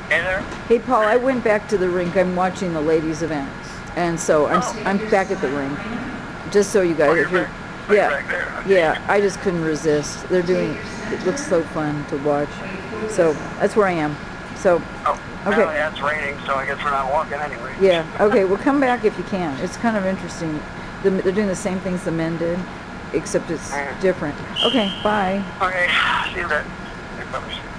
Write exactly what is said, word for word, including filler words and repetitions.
Hey there. Hey Paul, I went back to the rink. I'm watching the ladies' events, and so I'm Oh, I'm back at the rink. Just so you oh, guys, you're if you're, back. Oh, you're yeah, back there. Okay. yeah, I just couldn't resist. They're doing. It looks so fun to watch. So that's where I am. So, Oh, okay, well, yeah, it's raining, so I guess we're not walking anyway. yeah, okay. Well, come back if you can. It's kind of interesting. The, they're doing the same things the men did, except it's Alright. different. Okay, bye. Okay. See you then. Bye.